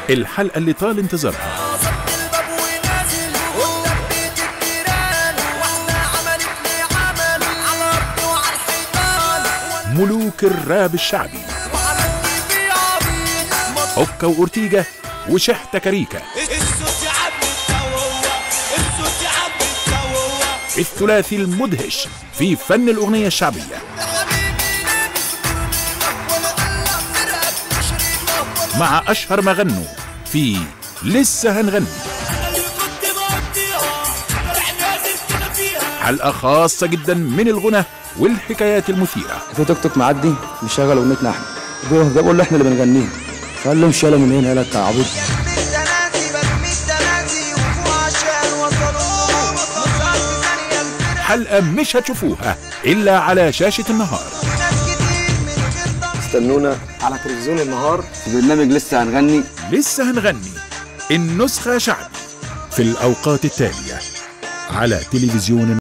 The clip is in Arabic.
الحلقة اللي طال انتظارها، ملوك الراب الشعبي، اوكا وأورتيجا وشحتة كاريكا، الثلاثي المدهش في فن الأغنية الشعبية، مع أشهر ما غنوا في لسه هنغني. حلقة خاصة جدا من الغنى والحكايات المثيرة. في توك توك معدي بيشغل اغنيتنا احنا، بيقول له احنا اللي بنغنيها، فقال له مش يلا من هنا، يلا انت عبيط. حلقة مش هتشوفوها إلا على شاشة النهار. استنونا على تلفزيون النهار في برنامج لسه هنغني. لسه هنغني النسخة شعبي في الأوقات التالية على تلفزيون